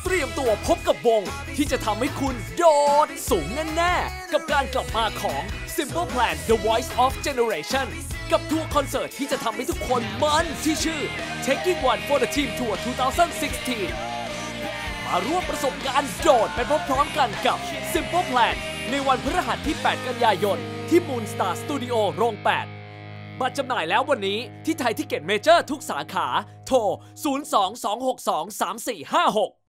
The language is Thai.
เตรียมตัวพบกับวงที่จะทำให้คุณโดดสูงแน่ๆกับการกลับมาของ Simple Plan The Voice of Generation กับทัวร์คอนเสิร์ตที่จะทำให้ทุกคนมันที่ชื่อ Taking One for the Team Tour 2016 มาร่วมประสบการณ์โดดไปพร้อมๆกันกับ Simple Plan ในวันพฤหัสที่ 8 กันยายนที่ Moon Star Studio โรง 8 บัตรจำหน่ายแล้ววันนี้ที่ไทยทิเก็ตเมเจอร์ทุกสาขาโทร 022623456